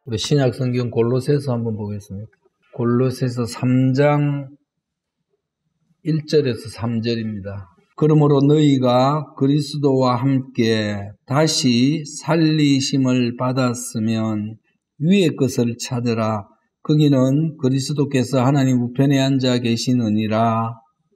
우리 신약 성경 골로새서 한번 보겠습니다. 골로새서 3장 1절에서 3절입니다. 그러므로 너희가 그리스도와 함께 다시 살리심을 받았으면 위의 것을 찾으라. 거기는 그리스도께서 하나님 우편에 앉아 계시느니라.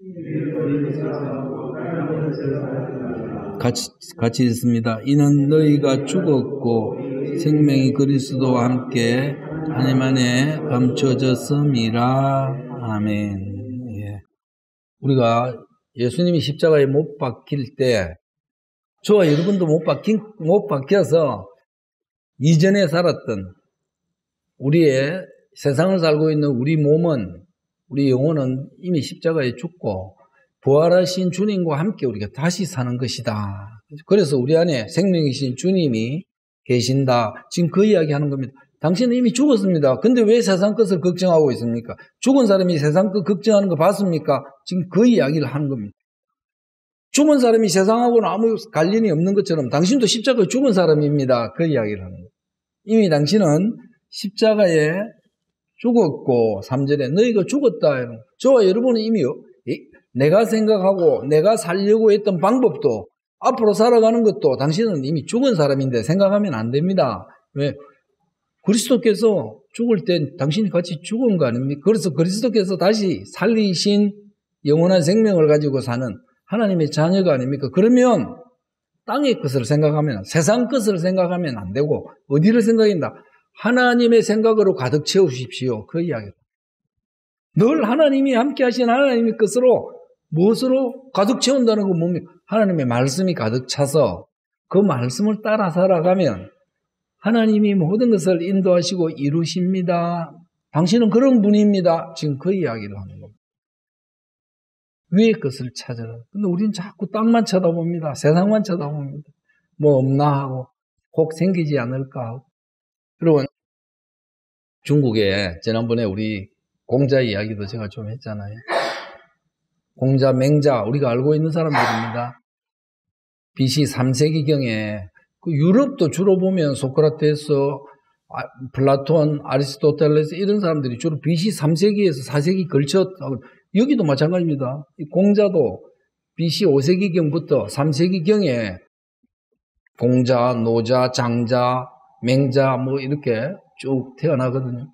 같이 읽습니다. 이는 너희가 죽었고 생명이 그리스도와 함께 하나님 안에 감춰졌음이라. 아멘. 예. 우리가 예수님이 십자가에 못 박힐 때 저와 여러분도 못 박혀서 이전에 살았던 우리의 세상을 살고 있는 우리 몸은, 우리 영혼은 이미 십자가에 죽고 부활하신 주님과 함께 우리가 다시 사는 것이다. 그래서 우리 안에 생명이신 주님이 계신다. 지금 그 이야기 하는 겁니다. 당신은 이미 죽었습니다. 근데 왜 세상 것을 걱정하고 있습니까? 죽은 사람이 세상 것 걱정하는 거 봤습니까? 지금 그 이야기를 하는 겁니다. 죽은 사람이 세상하고는 아무 관련이 없는 것처럼 당신도 십자가에 죽은 사람입니다. 그 이야기를 하는 겁니다. 이미 당신은 십자가에 죽었고 3절에 너희가 죽었다. 저와 여러분은 이미 내가 생각하고 내가 살려고 했던 방법도 앞으로 살아가는 것도 당신은 이미 죽은 사람인데 생각하면 안 됩니다. 왜? 그리스도께서 죽을 땐 당신이 같이 죽은 거 아닙니까? 그래서 그리스도께서 다시 살리신 영원한 생명을 가지고 사는 하나님의 자녀가 아닙니까? 그러면 땅의 것을 생각하면, 세상 것을 생각하면 안 되고 어디를 생각한다? 하나님의 생각으로 가득 채우십시오. 그 이야기입니다. 늘 하나님이 함께 하신 하나님의 것으로 무엇으로 가득 채운다는 건 뭡니까? 하나님의 말씀이 가득 차서 그 말씀을 따라 살아가면 하나님이 모든 것을 인도하시고 이루십니다. 당신은 그런 분입니다. 지금 그 이야기를 하는 겁니다. 위의 것을 찾아라. 근데 우리는 자꾸 땅만 쳐다봅니다. 세상만 쳐다봅니다. 뭐 없나 하고 꼭 생기지 않을까 하고. 여러분, 중국에 지난번에 우리 공자 이야기도 제가 좀 했잖아요. 공자, 맹자, 우리가 알고 있는 사람들입니다. BC 3세기경에 그 유럽도 주로 보면 소크라테스, 플라톤, 아리스토텔레스 이런 사람들이 주로 BC 3세기에서 4세기 걸쳐, 여기도 마찬가지입니다. 공자도 BC 5세기경부터 3세기경에 공자, 노자, 장자, 맹자 뭐 이렇게 쭉 태어나거든요.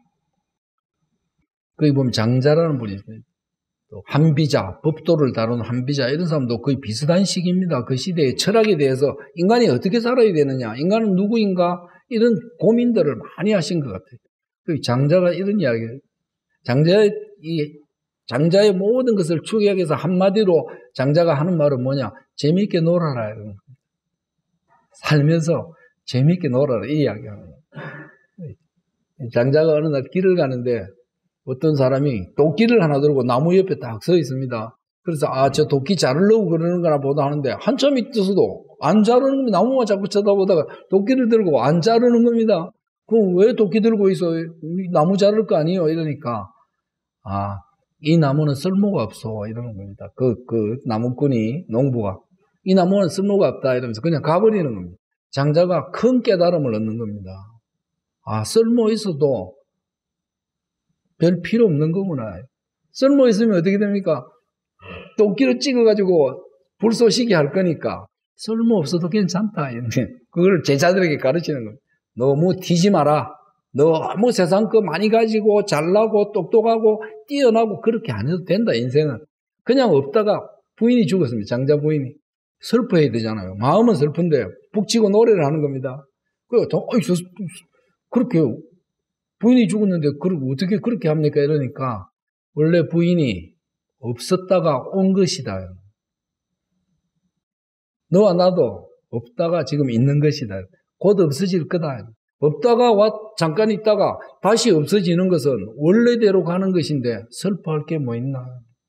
거기 보면 장자라는 분이 있어요. 또 한비자, 법도를 다루는 한비자 이런 사람도 거의 비슷한 시기입니다. 그 시대의 철학에 대해서 인간이 어떻게 살아야 되느냐, 인간은 누구인가 이런 고민들을 많이 하신 것 같아요. 그 장자가 이런 이야기예요. 장자의 모든 것을 축약해서 한마디로 장자가 하는 말은 뭐냐? 재미있게 놀아라. 이런 겁니다. 살면서 재미있게 놀아라 이 이야기하는 거예요. 장자가 어느 날 길을 가는데 어떤 사람이 도끼를 하나 들고 나무 옆에 딱 서 있습니다. 그래서 저 도끼 자르려고 그러는 거나 보다 하는데 한참 있어서도 안 자르는 겁니다. 나무만 자꾸 쳐다보다가 도끼를 들고 안 자르는 겁니다. 그럼 왜 도끼 들고 있어? 나무 자를 거 아니에요? 이러니까 이 나무는 쓸모가 없어 이러는 겁니다. 그 나무꾼이, 농부가 이 나무는 쓸모가 없다 이러면서 그냥 가버리는 겁니다. 장자가 큰 깨달음을 얻는 겁니다. 쓸모 있어도 별 필요 없는 거구나. 쓸모 있으면 어떻게 됩니까? 도끼로 찍어가지고 불쏘시개 할 거니까 쓸모 없어도 괜찮다. 그걸 제자들에게 가르치는 겁니다. 너무 튀지 마라. 너무 세상 거 많이 가지고 잘나고 똑똑하고 뛰어나고 그렇게 안 해도 된다. 인생은 그냥 없다가 부인이 죽었습니다. 장자 부인이 슬퍼해야 되잖아요. 마음은 슬픈데 북치고 노래를 하는 겁니다. 그렇게 부인이 죽었는데 어떻게 그렇게 합니까? 이러니까 원래 부인이 없었다가 온 것이다. 너와 나도 없다가 지금 있는 것이다. 곧 없어질 거다. 없다가 잠깐 있다가 다시 없어지는 것은 원래대로 가는 것인데 슬퍼할 게 뭐 있나.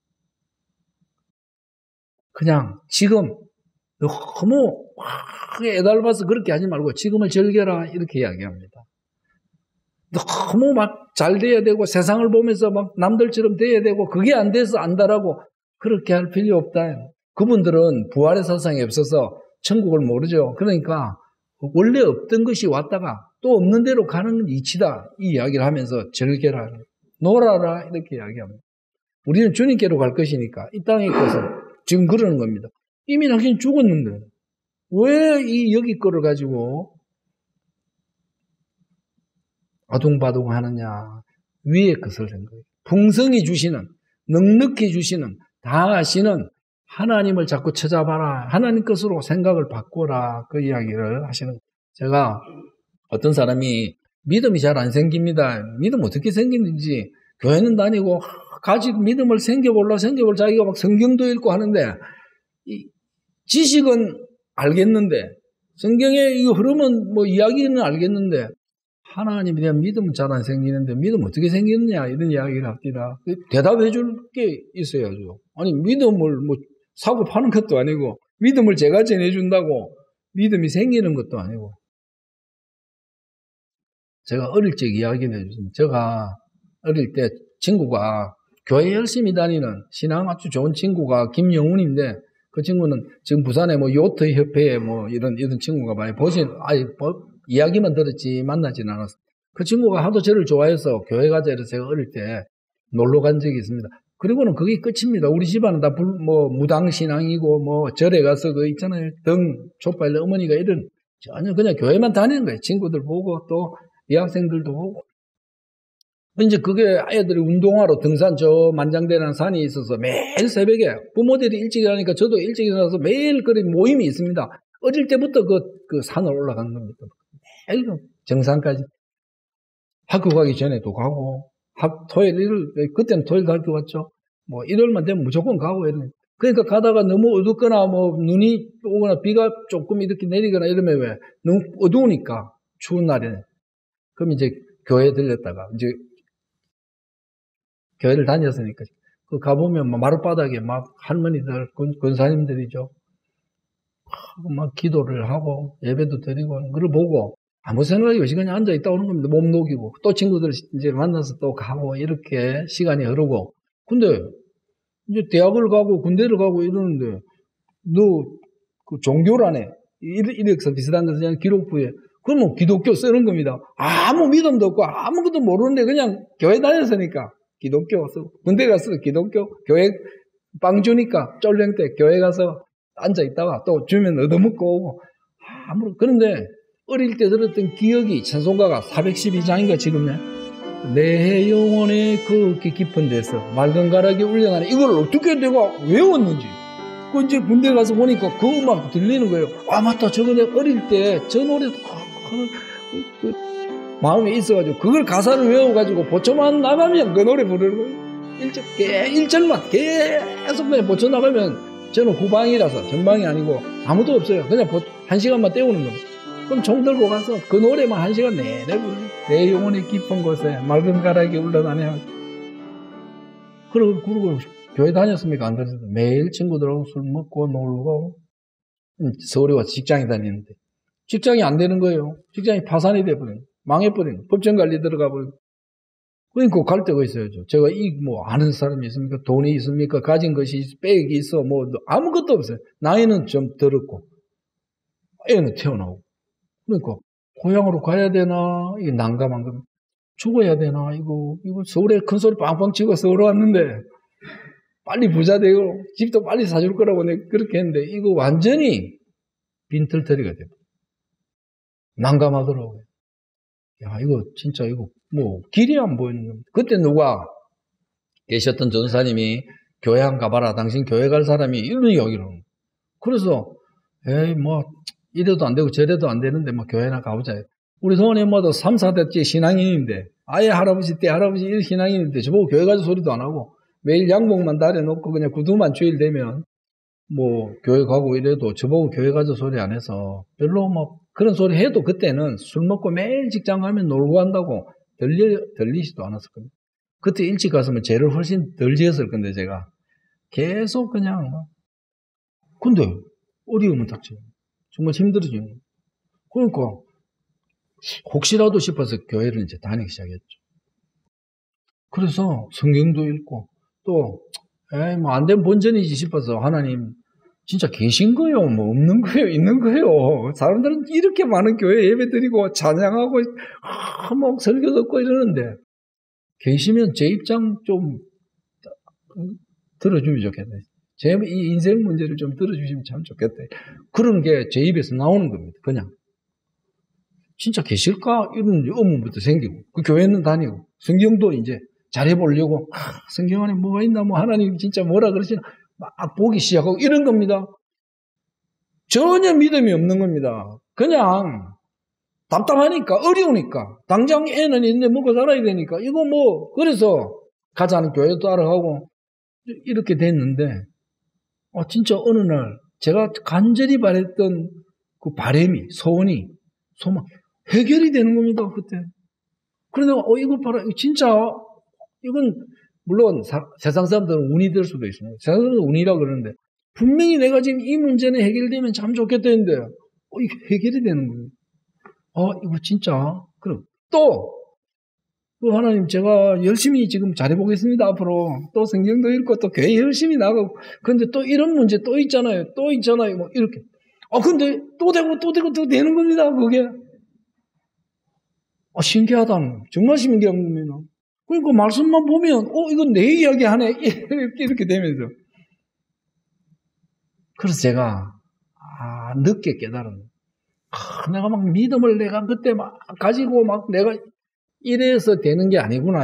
그냥 지금 너무 애달아서 그렇게 하지 말고 지금을 즐겨라 이렇게 이야기합니다. 너무 막 잘 돼야 되고 세상을 보면서 막 남들처럼 돼야 되고 그게 안 돼서 안다라고 그렇게 할 필요 없다. 그분들은 부활의 사상이 없어서 천국을 모르죠. 그러니까 원래 없던 것이 왔다가 또 없는 대로 가는 이치다. 이 이야기를 하면서 즐겨라, 놀아라 이렇게 이야기합니다. 우리는 주님께로 갈 것이니까 이 땅의 것은 지금 그러는 겁니다. 이미 당신 죽었는데 왜 이 여기 거를 가지고 아둥바둥 하느냐. 위의 것을 생각해요. 풍성히 주시는, 넉넉히 주시는, 다 아시는 하나님을 자꾸 찾아봐라. 하나님 것으로 생각을 바꿔라. 그 이야기를 하시는 거예요. 제가 어떤 사람이 믿음이 잘 안 생깁니다. 믿음 어떻게 생기는지 교회는 다니고 가지고 믿음을 생겨볼 자기가 막 성경도 읽고 하는데 이 지식은 알겠는데 성경의 이 흐름은 뭐 이야기는 알겠는데 하나님에 대한 믿음은 잘 안 생기는데 믿음 어떻게 생기느냐 이런 이야기를 합니다. 대답해 줄 게 있어야죠. 아니 믿음을 뭐 사고 파는 것도 아니고 믿음을 제가 전해준다고 믿음이 생기는 것도 아니고. 제가 어릴 적 이야기를 해주셨습니다. 제가 어릴 때 친구가 교회 열심히 다니는 신앙 아주 좋은 친구가 김영훈인데 그 친구는 지금 부산에 뭐 요트 협회에 뭐 이런 친구가 많이 이야기만 들었지 만나진 않았어요. 그 친구가 하도 저를 좋아해서 교회 가자 이래서 제가 어릴 때 놀러 간 적이 있습니다. 그리고는 그게 끝입니다. 우리 집안은 다 무당신앙이고 뭐 절에 가서 그 있잖아요. 등 촛발 어머니가 이런 전혀 그냥 교회만 다니는 거예요. 친구들 보고 또 여학생들도 보고. 이제 그게 아이들이 운동하러 등산 저 만장대라는 산이 있어서 매일 새벽에 부모들이 일찍 일어나니까 저도 일찍 일어나서 매일 그런 모임이 있습니다. 어릴 때부터 그 산을 올라간 겁니다. 매일 정상까지. 학교 가기 전에도 가고, 그때는 토요일도 학교 갔죠. 뭐 일요일만 되면 무조건 가고 이런. 그러니까 가다가 너무 어둡거나 뭐 눈이 오거나 비가 조금 이렇게 내리거나 이러면 왜? 너무 어두우니까 추운 날에는. 그럼 이제 교회 들렸다가 이제 교회를 다녔으니까 그 가보면 마룻바닥에 막 할머니들 권사님들이죠. 막 기도를 하고 예배도 드리고 그걸 보고 아무 생각이 없이 그냥 앉아 있다 오는 겁니다. 몸 녹이고 또 친구들 이제 만나서 또 가고 이렇게 시간이 흐르고. 근데 이제 대학을 가고 군대를 가고 이러는데 너 그 종교라네 이력서 비슷한 거 그냥 기록부에 그러면 기독교 쓰는 겁니다. 아무 믿음도 없고 아무것도 모르는데 그냥 교회 다녔으니까 기독교 쓰고 군대 가서 기독교 교회 빵 주니까 쫄랭 때 교회 가서 앉아 있다가 또 주면 얻어먹고 오고 그런데 어릴 때 들었던 기억이 찬송가가 412장인가 지금네 내 영혼의 그 깊은 데서 맑은 가락이 울려나네 이걸 어떻게 내가 외웠는지 그 이제 군대 가서 보니까 그 음악 들리는 거예요. 아 맞다 저거 내가 어릴 때 저 노래도 마음에 있어가지고 그걸 가사를 외워가지고 보초만 나가면 그 노래 부르는 거예요. 1절만 계속 그냥 보초 나가면 저는 후방이라서 전방이 아니고 아무도 없어요. 그냥 1시간만 때우는 겁니다. 그럼 종 들고 가서 그 노래만 1시간 내내 불러요. 내 영혼의 깊은 곳에 맑은 가락이 흘러다녀. 그러고 교회 다녔습니까? 안 다녔어요. 매일 친구들하고 술 먹고 놀고 서울에 와서 직장에 다니는데 직장이 안 되는 거예요. 직장이 파산이 돼버린 망해버린 법정관리 들어가 버리고 그러니까 갈 데가 있어야죠. 제가 아는 사람이 있습니까? 돈이 있습니까? 가진 것이 백이 있어 뭐 아무것도 없어요. 나이는 좀 들었고 애는 태어나고 그러니까 고향으로 가야 되나 이게 난감한 겁니다. 죽어야 되나 이거 서울에 큰 소리 빵빵 치고 서울 왔는데 빨리 부자 되고 집도 빨리 사줄 거라고 내가 그렇게 했는데 이거 완전히 빈털터리가 돼요. 난감하더라고요. 야 이거 진짜 길이 안 보이는 겁니다. 그때 누가 계셨던 전사님이 교회 한 가봐라. 당신 교회 갈 사람이 이런 이야기를 하는 거예요. 그래서 이래도 안 되고 저래도 안 되는데 교회나 가보자. 우리 성원이 엄마도 3, 4대째 신앙인인데 아예 할아버지 때 할아버지 일 신앙인인데 저보고 교회 가서 소리도 안 하고 매일 양복만 다려놓고 그냥 구두만 주일 되면 교회 가고 이래도 저보고 교회 가서 소리 안 해서 별로 그런 소리 해도 그때는 술 먹고 매일 직장 가면 놀고 간다고 들리지도 않았을 겁니다. 그때 일찍 갔으면 죄를 훨씬 덜 지었을 건데 제가 계속 그냥 근데 어려움은 닥쳐요. 정말 힘들어지는 거예요. 그러니까 혹시라도 싶어서 교회를 이제 다니기 시작했죠. 그래서 성경도 읽고 또 안 된 본전이지 싶어서 하나님 진짜 계신 거예요? 뭐 없는 거예요? 있는 거예요? 사람들은 이렇게 많은 교회 예배 드리고 찬양하고 막 설교 듣고 이러는데 계시면 제 입장 좀 들어주면 좋겠네. 제 이 인생 문제를 좀 들어주시면 참 좋겠다. 그런 게 제 입에서 나오는 겁니다. 그냥 진짜 계실까? 이런 의문부터 생기고 그 교회는 다니고 성경도 이제 잘해보려고 성경 안에 뭐가 있나 뭐 하나님 진짜 뭐라 그러시나 막 보기 시작하고 이런 겁니다. 전혀 믿음이 없는 겁니다. 그냥 답답하니까 어려우니까 당장 애는 있는데 먹고 살아야 되니까 이거 뭐 그래서 가자는 교회도 따라가고 이렇게 됐는데 진짜 어느 날 제가 간절히 바랬던 그 바람이 소원이 소망 해결이 되는 겁니다. 그때. 그런데 이거 봐라 진짜 이건 물론 세상 사람들은 운이 될 수도 있습니다. 세상 사람들은 운이라 그러는데 분명히 내가 지금 이 문제는 해결되면 참 좋겠다 했는데 이게 해결이 되는 거예요. 이거 진짜 그럼 또 하나님 제가 열심히 지금 잘해보겠습니다. 앞으로 또 성경도 읽고 또 교회 열심히 나가고 근데 또 이런 문제 또 있잖아요. 뭐 이렇게 근데 또 되고 또 되는 겁니다. 그게 신기하다는 정말 신기한 겁니다. 그러니까 말씀만 보면 이건 내 이야기 하네 이렇게 되면서 그래서 제가 늦게 깨달은 내가 막 믿음을 내가 그때 막 가지고 막 내가 이래서 되는 게 아니구나.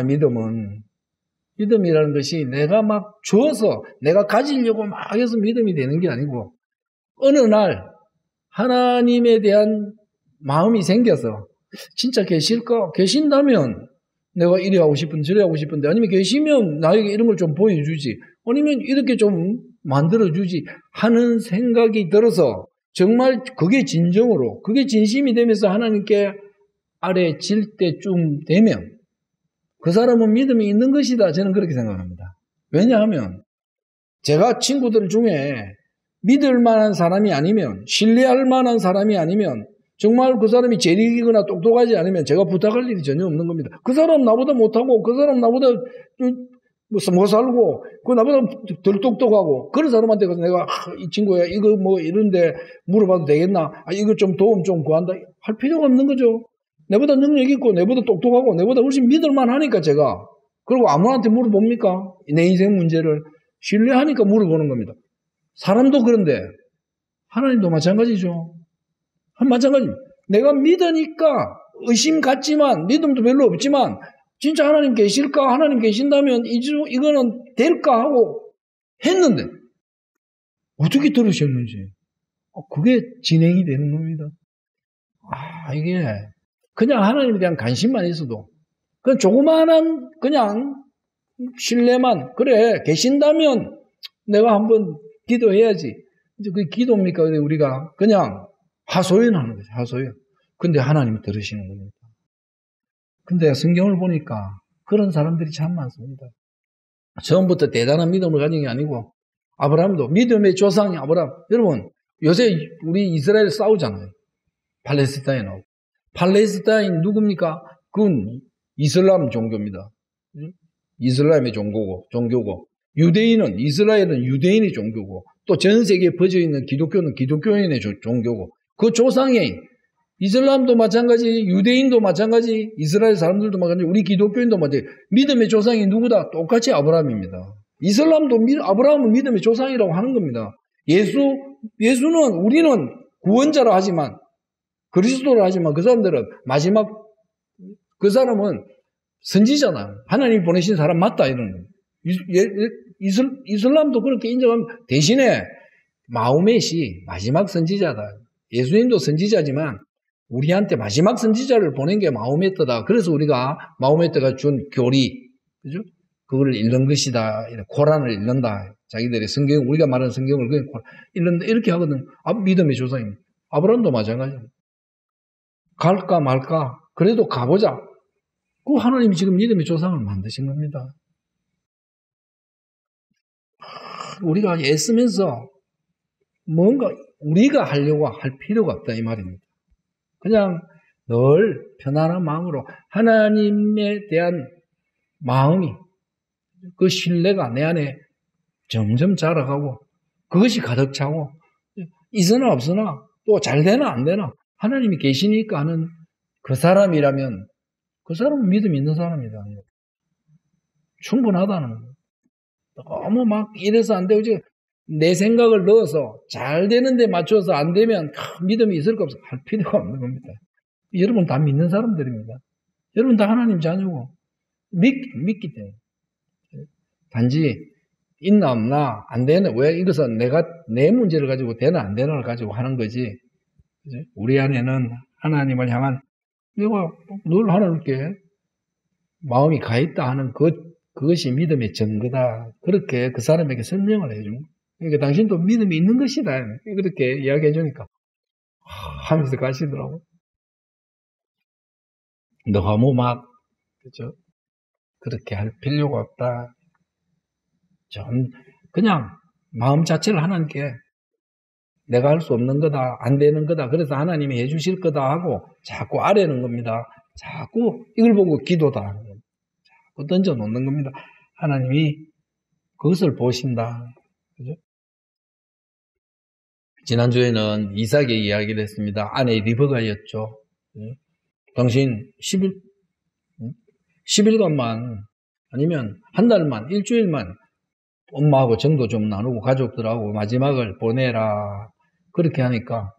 믿음이라는 것이 내가 막 줘서 내가 가지려고 막 해서 믿음이 되는 게 아니고 어느 날 하나님에 대한 마음이 생겨서 진짜 계실까? 계신다면 내가 이래 하고 싶은데 저래 하고 싶은데 아니면 계시면 나에게 이런 걸 좀 보여주지 아니면 이렇게 좀 만들어주지 하는 생각이 들어서 정말 그게 진정으로 그게 진심이 되면서 하나님께 아래 질 때쯤 되면 그 사람은 믿음이 있는 것이다. 저는 그렇게 생각합니다. 왜냐하면 제가 친구들 중에 믿을 만한 사람이 아니면 신뢰할 만한 사람이 아니면 정말 그 사람이 재력이거나 똑똑하지 않으면 제가 부탁할 일이 전혀 없는 겁니다. 그 사람 나보다 못하고 그 사람 나보다 못 살고 그 나보다 덜 똑똑하고 그런 사람한테 가서 내가 이 친구야 이거 뭐 이런데 물어봐도 되겠나? 이거 좀 도움 좀 구한다 할 필요가 없는 거죠. 내보다 능력 있고 내보다 똑똑하고 내보다 훨씬 믿을만 하니까 제가 그리고 아무한테 물어봅니까? 내 인생 문제를 신뢰하니까 물어보는 겁니다. 사람도 그런데 하나님도 마찬가지죠. 마찬가지. 내가 믿으니까 의심 같지만 믿음도 별로 없지만 진짜 하나님 계실까? 하나님 계신다면 이거는 될까? 하고 했는데 어떻게 들으셨는지 그게 진행이 되는 겁니다. 이게 그냥 하나님에 대한 관심만 있어도 그냥 조그마한 그냥 신뢰만 그래 계신다면 내가 한번 기도해야지. 이제 그게 기도입니까? 우리가 그냥 하소연하는 거죠. 하소연. 근데 하나님이 들으시는 겁니다. 근데 성경을 보니까 그런 사람들이 참 많습니다. 처음부터 대단한 믿음을 가진 게 아니고 아브라함도 믿음의 조상이 아브라함. 여러분 요새 우리 이스라엘 싸우잖아요. 팔레스타인하고. 팔레스타인 누굽니까? 그건 이슬람 종교입니다. 이슬람의 종교고 유대인은 이스라엘은 유대인의 종교고 또 전 세계에 퍼져 있는 기독교는 기독교인의 종교고 그 조상이 이슬람도 마찬가지 유대인도 마찬가지 이스라엘 사람들도 마찬가지 우리 기독교인도 마찬가지 믿음의 조상이 누구다? 똑같이 아브라함입니다. 이슬람도 아브라함은 믿음의 조상이라고 하는 겁니다. 예수는 우리는 구원자라 하지만 그리스도라 하지만 그 사람들은 마지막 그 사람은 선지자나 하나님이 보내신 사람 맞다 이런 거예요. 이슬람도 그렇게 인정하면 대신에 마호멧이 마지막 선지자다. 예수님도 선지자지만 우리한테 마지막 선지자를 보낸 게 마호메트다. 그래서 우리가 마호메트가 준 교리, 그죠? 그걸 읽는 것이다. 코란을 읽는다. 자기들의 성경, 우리가 말하는 성경을 읽는다. 이렇게 하거든. 믿음의 조상입니다. 아브라함도 마찬가지입니다. 갈까 말까? 그래도 가보자. 그 하나님이 지금 믿음의 조상을 만드신 겁니다. 우리가 애쓰면서 뭔가 우리가 하려고 할 필요가 없다 이 말입니다. 그냥 늘 편안한 마음으로 하나님에 대한 마음이 그 신뢰가 내 안에 점점 자라가고 그것이 가득 차고, 있으나 없으나, 또 잘 되나 안 되나, 하나님이 계시니까 하는 그 사람이라면, 그 사람은 믿음 있는 사람이다. 충분하다는 거예요. 너무 막 이래서 안 되고, 내 생각을 넣어서 잘 되는데 맞춰서 안 되면 믿음이 있을 거 없어. 할 필요가 없는 겁니다. 여러분 다 믿는 사람들입니다. 여러분 다 하나님 자녀고, 믿기 때문에. 단지, 있나 없나, 안 되나, 왜 이것은 내 문제를 가지고 되나 안 되나를 가지고 하는 거지. 그치? 우리 안에는 하나님을 향한, 내가 늘 하나님께 마음이 가 있다 하는 그것이 믿음의 증거다. 그렇게 그 사람에게 설명을 해주는 거예요. 그러니까 당신도 믿음이 있는 것이다. 그렇게 이야기해 주니까, 하면서 가시더라고. 너무 막, 그죠? 그렇게 할 필요가 없다. 좀, 그냥, 마음 자체를 하나님께 내가 할 수 없는 거다, 안 되는 거다, 그래서 하나님이 해주실 거다 하고 자꾸 아뢰는 겁니다. 자꾸 이걸 보고 기도다 하는 겁니다. 자꾸 던져놓는 겁니다. 하나님이 그것을 보신다. 그죠? 지난주에는 이삭의 이야기를 했습니다. 아내 리브가였죠. 당신 10일간만 아니면 한 달만, 일주일만 엄마하고 정도 좀 나누고 가족들하고 마지막을 보내라. 그렇게 하니까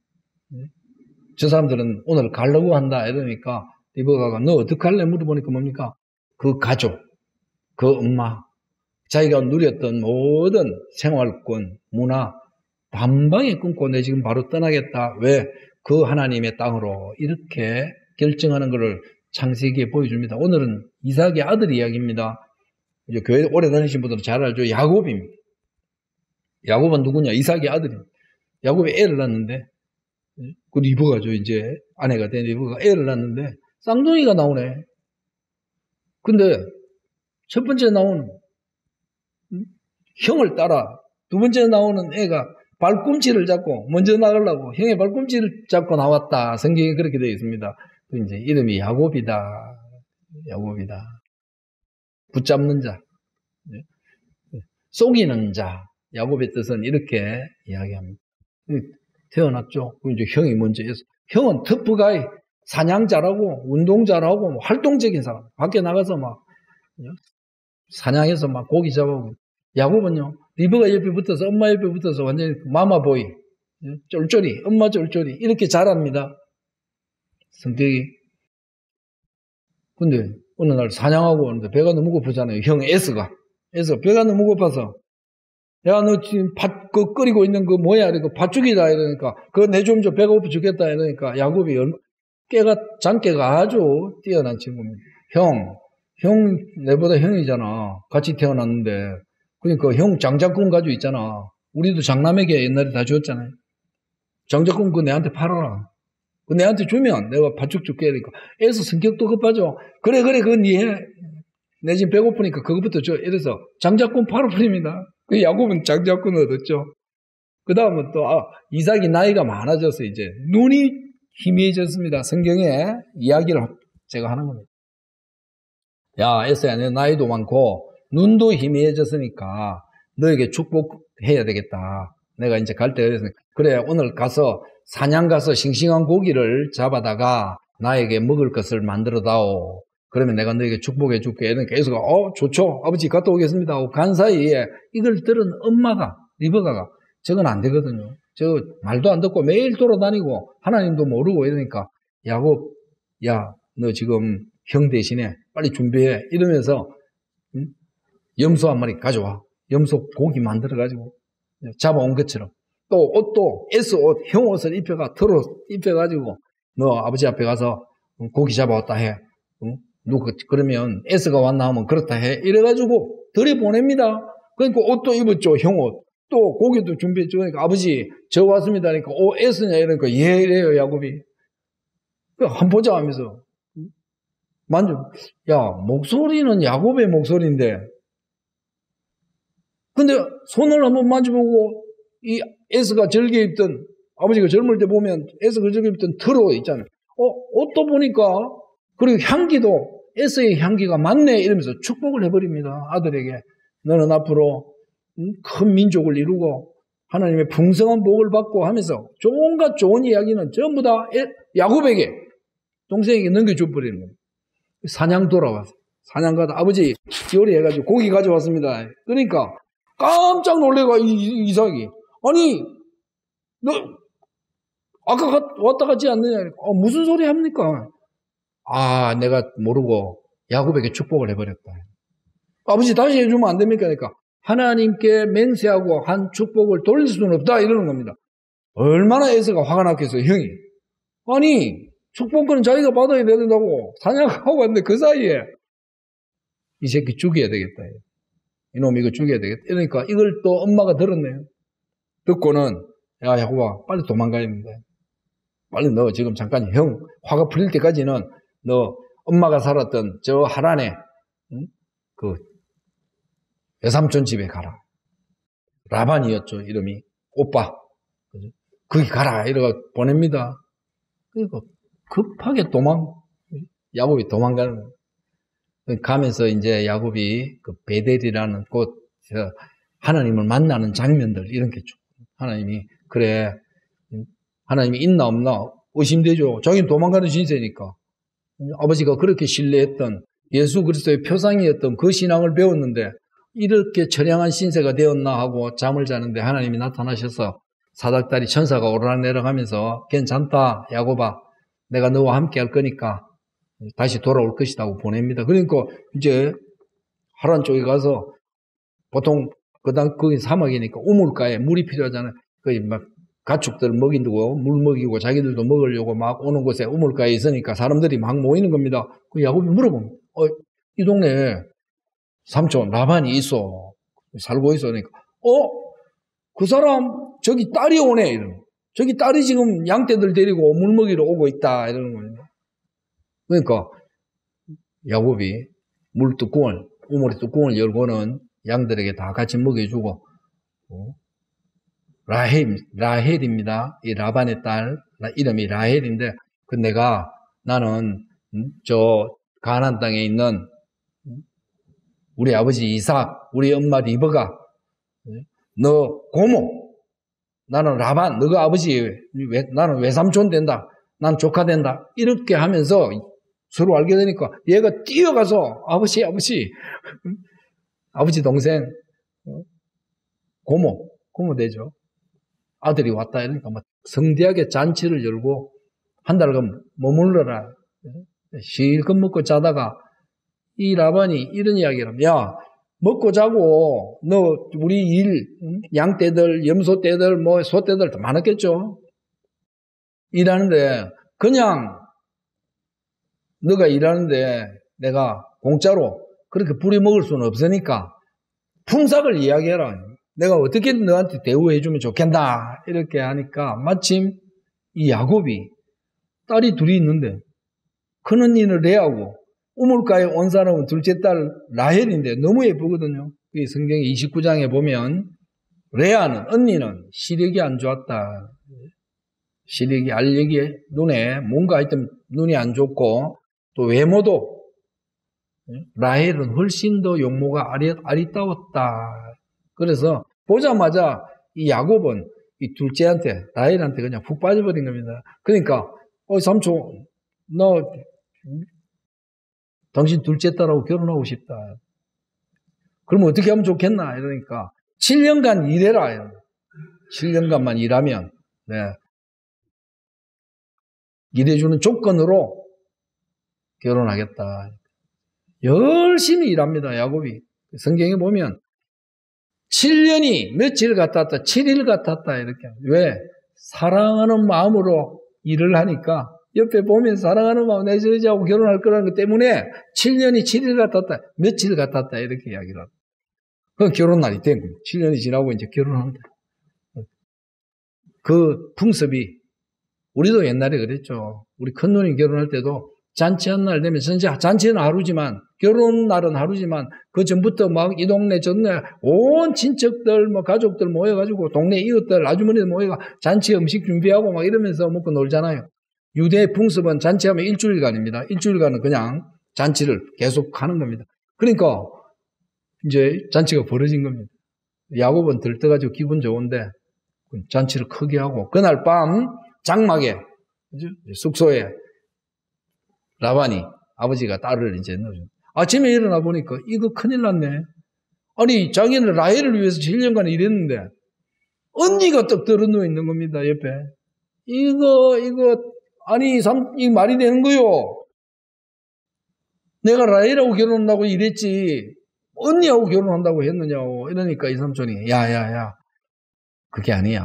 저 사람들은 오늘 가려고 한다 이러니까 리브가가 너 어떡할래 물어보니까 뭡니까? 그 가족, 그 엄마, 자기가 누렸던 모든 생활권, 문화 단방에 끊고 내 지금 바로 떠나겠다. 왜? 그 하나님의 땅으로 이렇게 결정하는 것을 창세기에 보여줍니다. 오늘은 이삭의 아들 이야기입니다. 이제 교회 오래 다니신 분들은 잘 알죠. 야곱입니다. 야곱은 누구냐? 이삭의 아들입니다. 야곱이 애를 낳는데, 그 리브가죠. 이제 아내가 된 리브가 애를 낳는데 쌍둥이가 나오네. 근데 첫 번째 나오는 형을 따라 두 번째 나오는 애가 발꿈치를 잡고 먼저 나가려고 형의 발꿈치를 잡고 나왔다. 성경에 그렇게 되어 있습니다. 이제 이름이 야곱이다. 야곱이다. 붙잡는 자, 속이는 자. 야곱의 뜻은 이렇게 이야기합니다. 태어났죠. 이제 형이 먼저 해서 형은 터프가이, 사냥 잘하고 운동 잘하고 활동적인 사람. 밖에 나가서 막 사냥해서 막 고기 잡아오고. 야곱은요, 리브가 옆에 붙어서 엄마 옆에 붙어서 완전히 마마보이, 쫄쫄이, 엄마 쫄쫄이 이렇게 자랍니다. 성격이. 근데 어느 날 사냥하고 오는데 배가 너무 고프잖아요. 형 에스가 배가 너무 고파서 야, 너 지금 그 끓이고 있는 그 뭐야? 이러니까 팥죽이다 이러니까 그거 내 좀 줘. 배가 고파 죽겠다 이러니까 야곱이 장깨가 아주 뛰어난 친구입니다. 형 내보다 형이잖아. 같이 태어났는데 그러니까 형 장작꾼 가지고 있잖아. 우리도 장남에게 옛날에 다 줬잖아요. 장작꾼 그거 내한테 팔아라. 그 내한테 주면 내가 팥죽 줄게. 그러니까 애서 성격도 급하죠. 그래 그거 니해. 내 지금 배고프니까 그거부터 줘. 이래서 장작꾼 팔아버립니다. 그 야곱은 장작꾼을 얻었죠. 그 다음은 또 이삭이 나이가 많아져서 이제 눈이 희미해졌습니다. 성경에 이야기를 제가 하는 겁니다. 야 에서야 내 나이도 많고 눈도 희미해졌으니까 너에게 축복해야 되겠다. 내가 이제 갈 때가 됐으니까 그래 오늘 가서 사냥 가서 싱싱한 고기를 잡아다가 나에게 먹을 것을 만들어 다오. 그러면 내가 너에게 축복해 줄게. 이러니까 에서가 좋죠. 아버지 갔다 오겠습니다 하고 간 사이에 이걸 들은 엄마가 리브가가 저건 안 되거든요. 저 말도 안 듣고 매일 돌아다니고 하나님도 모르고 이러니까 야곱 야 너 지금 형 대신에 빨리 준비해 이러면서 염소 한 마리 가져와. 염소 고기 만들어가지고 잡아온 것처럼 또 옷도 에스 옷, 형 옷을 털옷 입혀가지고 너 아버지 앞에 가서 고기 잡아왔다 해. 그러면 에스가 왔나 하면 그렇다 해. 이래가지고 들여보냅니다. 그러니까 옷도 입었죠. 형 옷. 또 고기도 준비했죠. 그러니까 아버지 저 왔습니다. 그러니까 에스냐 이러니까 예 이래요 야곱이. 한번 보자 하면서 야 목소리는 야곱의 목소리인데 근데 손을 한번 만져보고 이 에스가 즐겨 입던 아버지가 젊을 때 보면 에스가 즐겨 입던 털옷 있잖아요. 옷도 보니까 그리고 향기도 에스의 향기가 맞네 이러면서 축복을 해버립니다. 아들에게 너는 앞으로 큰 민족을 이루고 하나님의 풍성한 복을 받고 하면서 온갖 좋은 이야기는 전부 다 야곱에게, 동생에게 넘겨줘 버리는 거예요. 사냥 돌아와서 사냥 가다 아버지 요리해가지고 고기 가져왔습니다. 그러니까 깜짝 놀래가 이삭이, 아니 너 아까 왔다 갔지 않느냐. 무슨 소리 합니까? 내가 모르고 야곱에게 축복을 해버렸다. 아버지 다시 해주면 안 됩니까? 그러니까 하나님께 맹세하고 한 축복을 돌릴 수는 없다 이러는 겁니다. 얼마나 에서가 화가 났겠어요, 형이. 아니 축복권은 자기가 받아야 된다고 사냥하고 왔는데 그 사이에 이 새끼 죽여야 되겠다. 이놈 이거 죽여야 되겠다. 그러니까 이걸 또 엄마가 들었네요. 듣고는 야 야곱아 빨리 도망가야 됩니다. 빨리 너 지금 잠깐 형 화가 풀릴 때까지는 너 엄마가 살았던 저 하란에 그 외삼촌 집에 가라. 라반이었죠 이름이. 오빠 거기 가라 이러고 보냅니다. 그러니까 급하게 야곱이 도망가는 거예요. 가면서 이제 야곱이 그 베델이라는 곳에서 하나님을 만나는 장면들 이런 게 쭉. 하나님이 그래 하나님이 있나 없나 의심되죠. 자기는 도망가는 신세니까. 아버지가 그렇게 신뢰했던 예수 그리스도의 표상이었던 그 신앙을 배웠는데 이렇게 처량한 신세가 되었나 하고 잠을 자는데 하나님이 나타나셔서 사닥다리 천사가 오르락내락하면서 괜찮다 야곱아 내가 너와 함께 할 거니까 다시 돌아올 것이라고 보냅니다. 그러니까 이제 하란 쪽에 가서 보통 거기 사막이니까 우물가에 물이 필요하잖아요. 거기 막 가축들 먹이고 물 먹이고 자기들도 먹으려고 막 오는 곳에 우물가에 있으니까 사람들이 막 모이는 겁니다. 그 야곱이 물어봅니다. 이 동네에 삼촌 라반이 있어. 살고 있어. 그러니까 그 사람 저기 딸이 오네. 이러는. 저기 딸이 지금 양떼들 데리고 물 먹이러 오고 있다. 이러는 거예요. 그러니까 야곱이 우물의 뚜껑을 열고는 양들에게 다 같이 먹여주고 라헬입니다. 이 라반의 딸 이름이 라헬인데 나는 저 가나안 땅에 있는 우리 아버지 이삭, 우리 엄마 리브가 너 고모, 나는 라반, 너가 아버지, 나는 외삼촌 된다. 난 조카 된다. 이렇게 하면서 서로 알게 되니까 얘가 뛰어가서 아버지 동생 고모 되죠. 아들이 왔다 이러니까 막 성대하게 잔치를 열고 한 달간 머물러라. 실컷 먹고 자다가 이 라반이 이런 이야기를 하면 야 먹고 자고 너 우리 양떼들 염소떼들 뭐 소떼들 다 많았겠죠. 일하는데 그냥 너가 일하는데 내가 공짜로 그렇게 부려먹을 수는 없으니까 품삯을 이야기해라. 내가 어떻게 너한테 대우해주면 좋겠다. 이렇게 하니까 마침 이 야곱이 딸이 둘이 있는데 큰 언니는 레아고 우물가에 온 사람은 둘째 딸 라헬인데 너무 예쁘거든요. 이 성경 29장에 보면 레아는 언니는 시력이 안 좋았다. 시력이 알력이 눈에 뭔가 하여튼 눈이 안 좋고 또 외모도 라헬은 훨씬 더 용모가 아리따웠다. 그래서 보자마자 이 야곱은 이 둘째한테 라헬한테 그냥 푹 빠져버린 겁니다. 그러니까 삼촌 너 당신 둘째 딸하고 결혼하고 싶다. 그러면 어떻게 하면 좋겠나? 이러니까 7년간 일해라. 7년간만 일하면 일해주는 조건으로 결혼하겠다. 열심히 일합니다. 야곱이. 성경에 보면 7년이 며칠 같았다. 7일 같았다. 이렇게. 왜? 사랑하는 마음으로 일을 하니까 옆에 보면 사랑하는 마음 내 여자하고 결혼할 거라는 것 때문에 7년이 7일 같았다. 며칠 같았다. 이렇게 이야기를 합니다. 그건 결혼날이 된 거예요. 7년이 지나고 이제 결혼합니다. 그 풍습이 우리도 옛날에 그랬죠. 우리 큰누님 결혼할 때도 잔치한 날 되면 잔치는 하루지만 결혼날은 하루지만 그 전부터 막 이 동네 저 동네 온 친척들 뭐 가족들 모여가지고 동네 이웃들 아주머니들 모여가 잔치 음식 준비하고 막 이러면서 먹고 놀잖아요. 유대 풍습은 잔치하면 일주일간입니다. 일주일간은 그냥 잔치를 계속 하는 겁니다. 그러니까 이제 잔치가 벌어진 겁니다. 야곱은 들떠가지고 기분 좋은데 잔치를 크게 하고 그날 밤 장막에 숙소에 라반이 아버지가 딸을 이제 넣어줘. 아침에 일어나 보니까 이거 큰일 났네. 아니 자기는 라헬을 위해서 7년간 일했는데 언니가 떡 들어누워 있는 겁니다. 옆에. 이거 아니 이 말이 되는 거요. 내가 라헬하고 결혼한다고 이랬지 언니하고 결혼한다고 했느냐고. 이러니까 이 삼촌이 야야야 그게 아니야.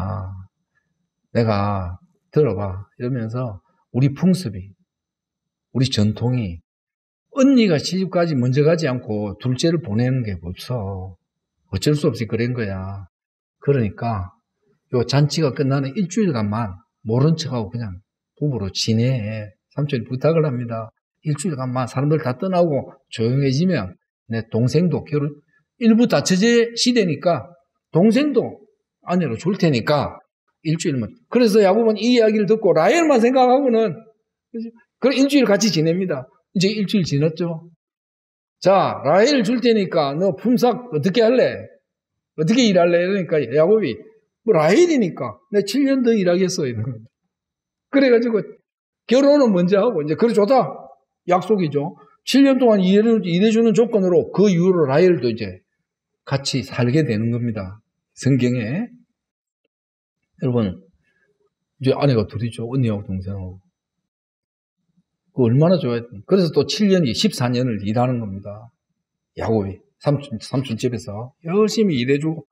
내가 들어봐. 이러면서 우리 풍습이 우리 전통이 언니가 시집까지 먼저 가지 않고 둘째를 보내는 게 없어. 어쩔 수 없이 그런 거야. 그러니까 요 잔치가 끝나는 일주일간만 모른 척하고 그냥 부부로 지내. 삼촌이 부탁을 합니다. 일주일간만 사람들 다 떠나고 조용해지면 내 동생도 결혼 일부 다처제 시대니까 동생도 아내로 줄 테니까 일주일만. 그래서 야곱은 이 이야기를 듣고 라헬만 생각하고는 그래 일주일 같이 지냅니다. 이제 일주일 지났죠. 자, 라헬 줄 테니까 너 품삯 어떻게 할래? 어떻게 일할래? 그러니까 야곱이 뭐 라헬이니까 내가 7년 더 일하겠어. 이런 겁니다. 그래가지고 결혼은 먼저 하고 이제 그래 좋다. 약속이죠. 7년 동안 일해주는 조건으로 그 이후로 라헬도 이제 같이 살게 되는 겁니다. 성경에. 여러분, 이제 아내가 둘이죠. 언니하고 동생하고. 그 얼마나 좋아했던. 그래서 또 7년이 14년을 일하는 겁니다. 야곱이 삼촌 집에서 열심히 일해주고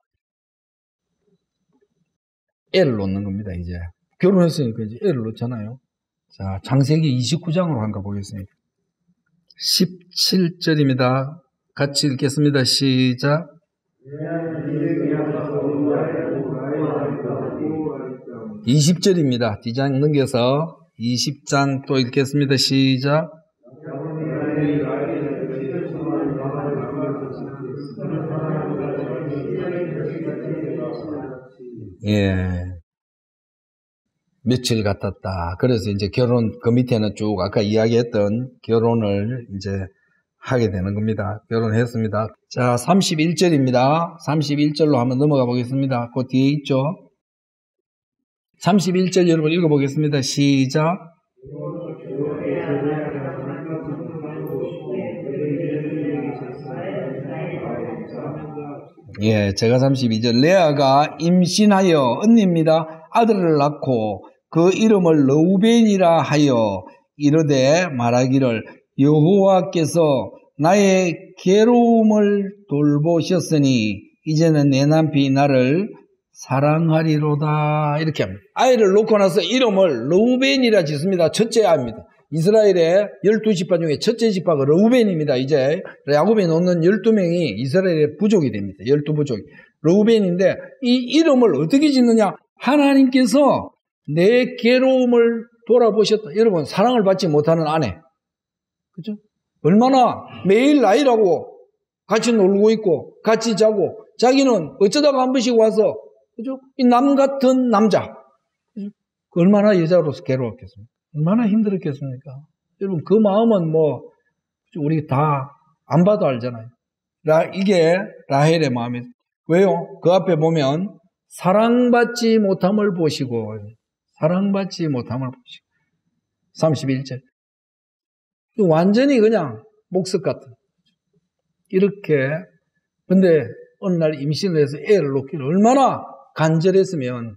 애를 놓는 겁니다. 이제 결혼했으니까 이제 애를 놓잖아요. 자, 창세기 29장으로 한가 보겠습니다. 17절입니다. 같이 읽겠습니다. 시작. 20절입니다. 뒤장 넘겨서 20장 또 읽겠습니다. 시작. 예. 며칠 같았다. 그래서 이제 결혼, 그 밑에는 쭉 아까 이야기했던 결혼을 이제 하게 되는 겁니다. 결혼했습니다. 자, 31절입니다. 31절로 한번 넘어가 보겠습니다. 그 뒤에 있죠. 31절 여러분 읽어보겠습니다. 시작. 예, 제가 32절. 레아가 임신하여 언니입니다. 아들을 낳고 그 이름을 르우벤이라 하여 이르되 말하기를 여호와께서 나의 괴로움을 돌보셨으니 이제는 내 남편이 나를 사랑하리로다. 이렇게 합니다. 아이를 놓고 나서 이름을 르우벤이라 짓습니다. 첫째 아입니다. 이스라엘의 12지파 중에 첫째 지파가 르우벤입니다. 이제 야곱이 놓는 12명이 이스라엘의 부족이 됩니다. 12부족이. 르우벤인데 이 이름을 어떻게 짓느냐? 하나님께서 내 괴로움을 돌아보셨다. 여러분, 사랑을 받지 못하는 아내. 그죠? 얼마나 매일 나이라고 같이 놀고 있고 같이 자고 자기는 어쩌다가 한 번씩 와서 그죠? 이 남 같은 남자. 그죠? 얼마나 여자로서 괴로웠겠습니까? 얼마나 힘들었겠습니까? 여러분, 그 마음은 뭐 우리 다 안 봐도 알잖아요. 이게 라헬의 마음이에요. 왜요? 그 앞에 보면 사랑받지 못함을 보시고 사랑받지 못함을 보시고 31절 완전히 그냥 목석 같은 이렇게. 근데 어느 날 임신을 해서 애를 놓기를 얼마나 간절했으면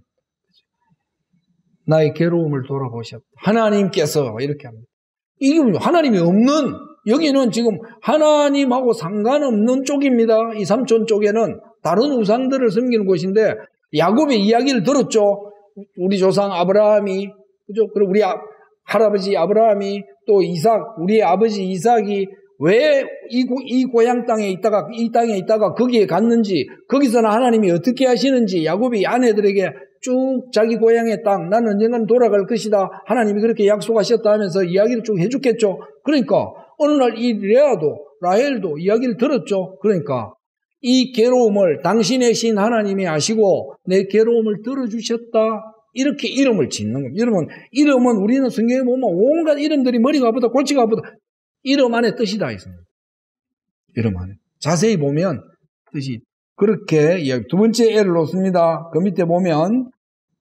나의 괴로움을 돌아보셨다. 하나님께서 이렇게 합니다. 이게 하나님이 없는, 여기는 지금 하나님하고 상관없는 쪽입니다. 이 삼촌 쪽에는 다른 우상들을 섬기는 곳인데 야곱의 이야기를 들었죠. 우리 조상 아브라함이, 그죠? 그리고 우리 할아버지 아브라함이 또 이삭, 우리의 아버지 이삭이 왜 이 고향 땅에 있다가 이 땅에 있다가 거기에 갔는지, 거기서는 하나님이 어떻게 하시는지 야곱이 아내들에게 쭉 자기 고향의 땅, 나는 언젠간 돌아갈 것이다, 하나님이 그렇게 약속하셨다 하면서 이야기를 쭉 해줬겠죠. 그러니까 어느 날 이 레아도 라헬도 이야기를 들었죠. 그러니까 이 괴로움을 당신의 신 하나님이 아시고 내 괴로움을 들어주셨다, 이렇게 이름을 짓는 겁니다. 여러분, 이름은 우리는 성경에 보면 온갖 이름들이 머리가 아프다 골치가 아프다 이름 안에 뜻이 다 있습니다. 이름 안에 자세히 보면 뜻이 그렇게. 두 번째 애를 놓습니다. 그 밑에 보면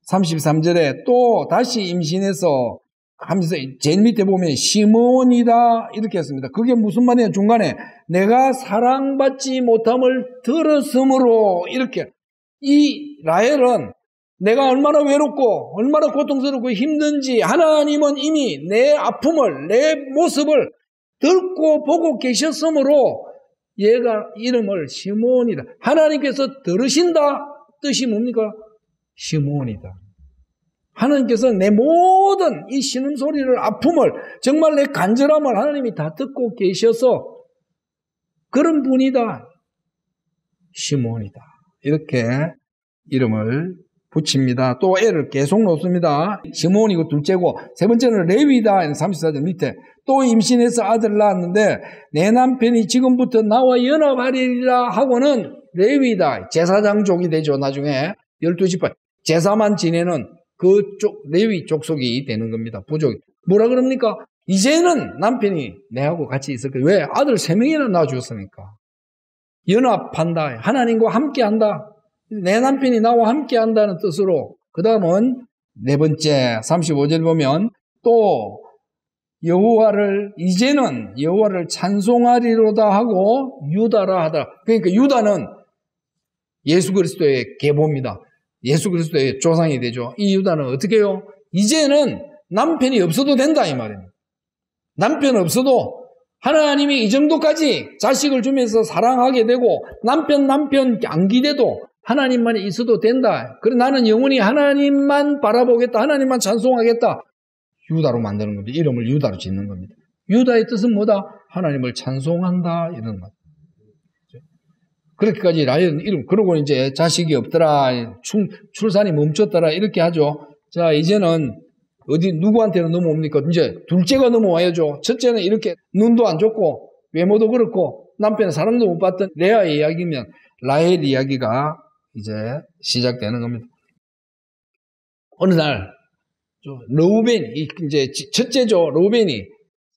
33절에 또 다시 임신해서 하면서 제일 밑에 보면 시몬이다 이렇게 했습니다. 그게 무슨 말이냐? 중간에 내가 사랑받지 못함을 들었으므로 이렇게. 이 라헬은 내가 얼마나 외롭고 얼마나 고통스럽고 힘든지 하나님은 이미 내 아픔을, 내 모습을 듣고 보고 계셨으므로 얘가 이름을 시몬이다. 하나님께서 들으신다 뜻이 뭡니까? 시몬이다. 하나님께서 내 모든 이 신음소리를, 아픔을, 정말 내 간절함을 하나님이 다 듣고 계셔서 그런 분이다. 시몬이다. 이렇게 이름을 붙입니다. 또 애를 계속 놓습니다. 시몬이고 둘째고, 세 번째는 레위다. 34절 밑에 또 임신해서 아들을 낳았는데 내 남편이 지금부터 나와 연합하리라 하고는 레위다. 제사장족이 되죠. 나중에 12지파 제사만 지내는 그쪽 레위 족속이 되는 겁니다. 부족이. 뭐라 그럽니까? 이제는 남편이 내하고 같이 있을 거예요. 왜? 아들 3명이나 낳아주었으니까. 연합한다. 하나님과 함께한다. 내 남편이 나와 함께한다는 뜻으로. 그 다음은 네 번째 35절 보면 또 이제는 여호와를 찬송하리로다 하고 유다라 하더라. 그러니까 유다는 예수 그리스도의 계보입니다. 예수 그리스도의 조상이 되죠. 이 유다는 어떻게 해요? 이제는 남편이 없어도 된다 이 말입니다. 남편 없어도 하나님이 이 정도까지 자식을 주면서 사랑하게 되고 남편 안 기대도 하나님만 있어도 된다. 그래 나는 영원히 하나님만 바라보겠다. 하나님만 찬송하겠다. 유다로 만드는 겁니다. 이름을 유다로 짓는 겁니다. 유다의 뜻은 뭐다? 하나님을 찬송한다 이런 것. 그렇게까지 라헬은 이름, 그러고 이제 자식이 없더라, 출산이 멈췄더라, 이렇게 하죠. 자, 이제는 누구한테는 넘어옵니까? 이제 둘째가 넘어와야죠. 첫째는 이렇게 눈도 안 좋고, 외모도 그렇고, 남편은 사랑도 못 받던 레아의 이야기면, 라헬 이야기가 이제 시작되는 겁니다. 어느 날, 르우벤, 이제 첫째죠. 르우벤이,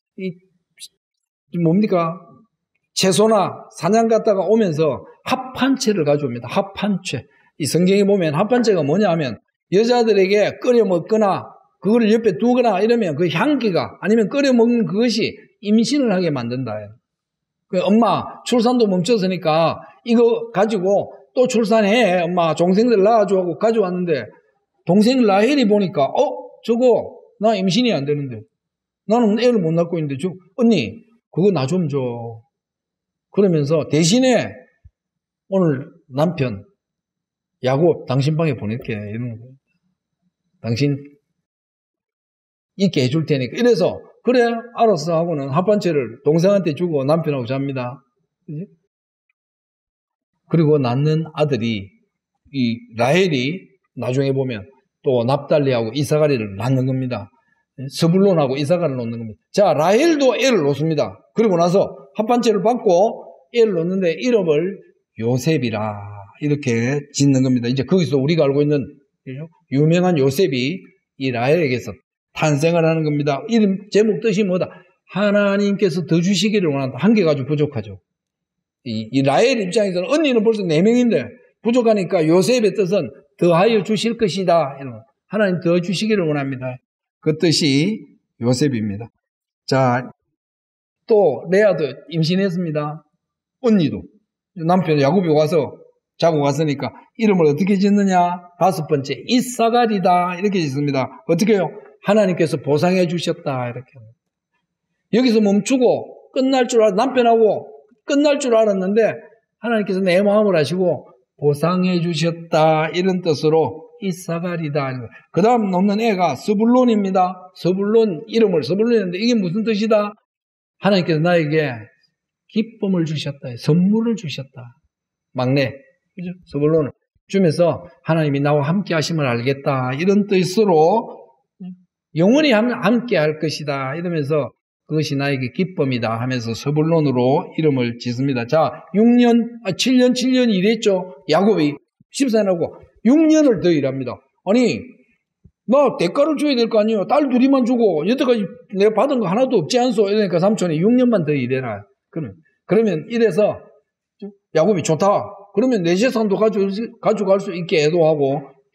뭡니까? 채소나 사냥 갔다가 오면서 합판채를 가져옵니다. 합판채. 이 성경에 보면 합판채가 뭐냐 하면 여자들에게 끓여 먹거나 그걸 옆에 두거나 이러면 그 향기가 아니면 끓여 먹는 그것이 임신을 하게 만든다. 엄마 출산도 멈췄으니까 이거 가지고 또 출산해. 엄마 동생들 낳아줘 하고 가져왔는데 동생 라헬이 보니까 저거 나 임신이 안 되는데 나는 애를 못 낳고 있는데 언니 그거 나 좀 줘. 그러면서 대신에 오늘 남편 야곱 당신 방에 보낼게 이러는 거예요. 당신 있게 해줄 테니까. 이래서 그래 알았어 하고는 합판채를 동생한테 주고 남편하고 잡니다. 그치? 그리고 낳는 아들이 이 라헬이 나중에 보면 또 납달리하고 이사가리를 낳는 겁니다. 스불론하고 이사가를 놓는 겁니다. 자, 라헬도 애를 놓습니다. 그리고 나서 합판채를 받고 애를 놓는데 이름을 요셉이라 이렇게 짓는 겁니다. 이제 거기서 우리가 알고 있는 유명한 요셉이 이 라헬에게서 탄생을 하는 겁니다. 이름 제목 뜻이 뭐다? 하나님께서 더 주시기를 원한다. 한 개 가지고 부족하죠. 이 라헬 입장에서는 언니는 벌써 4명인데 부족하니까 요셉의 뜻은 더하여 주실 것이다. 하나님 더 주시기를 원합니다. 그 뜻이 요셉입니다. 자, 또 레아도 임신했습니다. 언니도 남편 야곱이 와서 자고 갔으니까 이름을 어떻게 짓느냐? 5번째 이사갈이다 이렇게 짓습니다. 어떻게 해요? 하나님께서 보상해 주셨다 이렇게. 여기서 멈추고 끝날 줄 남편하고 끝날 줄 알았는데 하나님께서 내 마음을 아시고 보상해 주셨다 이런 뜻으로 이사갈이다. 그 다음 놓는 애가 스불론입니다. 스불론 이름을 스불론인데 이게 무슨 뜻이다? 하나님께서 나에게 기쁨을 주셨다. 선물을 주셨다. 막내 그죠? 스불론을 주면서 하나님이 나와 함께 하심을 알겠다. 이런 뜻으로 영원히 함께 할 것이다. 이러면서 그것이 나에게 기쁨이다 하면서 스불론으로 이름을 짓습니다. 자, 7년 일했죠. 야곱이 14년하고 6년을 더 일합니다. 아니, 나 대가를 줘야 될 거 아니에요. 딸 둘이만 주고 여태까지 내가 받은 거 하나도 없지 않소. 이러니까 삼촌이 6년만 더 일해라. 그러면 이래서 야곱이 좋다. 그러면 내 재산도 가져갈 수 있게 애도하고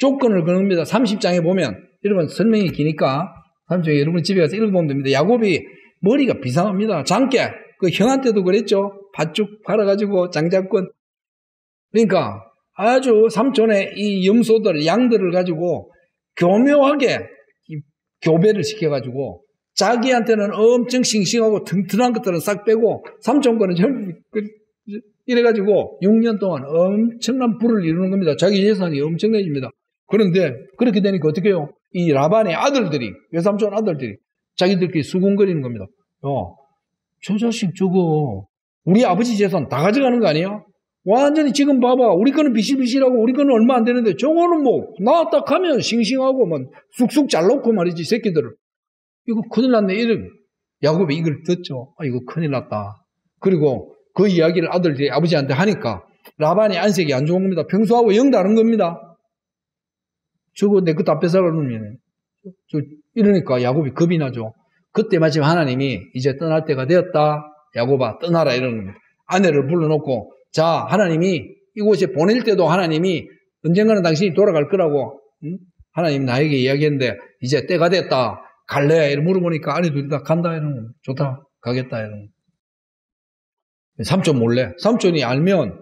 조건을 거는 겁니다. 30장에 보면, 여러분 설명이 기니까 30장에 여러분 집에 가서 읽어보면 됩니다. 야곱이 머리가 비상합니다. 장께, 그 형한테도 그랬죠. 팥죽 팔아가지고 장자권. 그러니까 아주 삼촌의 이 염소들, 양들을 가지고 교묘하게 교배를 시켜가지고 자기한테는 엄청 싱싱하고 튼튼한 것들은 싹 빼고 삼촌 거는 전부 이래가지고 6년 동안 엄청난 부를 이루는 겁니다. 자기 재산이 엄청나집니다. 그런데 그렇게 되니까 어떻게 해요? 이 라반의 아들들이, 외삼촌 아들들이 자기들끼리 수군거리는 겁니다. 저 자식 저거 우리 아버지 재산 다 가져가는 거 아니야? 완전히 지금 봐봐. 우리 거는 비실비실하고 우리 거는 얼마 안 되는데 저거는 뭐 나 딱 하면 싱싱하고 뭐 쑥쑥 잘 놓고 말이지 새끼들을. 이거 큰일 났네. 이런 야곱이 이걸 듣죠. 이거 큰일 났다. 그리고 그 이야기를 아들들이 아버지한테 하니까 라반의 안색이 안 좋은 겁니다. 평소하고 영 다른 겁니다. 저거 내 거 다 뺏어가는 이러니까 야곱이 겁이 나죠. 그때 마침 하나님이 이제 떠날 때가 되었다. 야곱아 떠나라 이러는 겁니다. 아내를 불러놓고 자 하나님이 이곳에 보낼 때도 하나님이 언젠가는 당신이 돌아갈 거라고 하나님 나에게 이야기했는데 이제 때가 됐다. 갈래? 이렇게 물어보니까 아내 둘이 다 간다 이러는 겁니다. 좋다 가겠다 이러는 겁니다. 삼촌 몰래 삼촌이 알면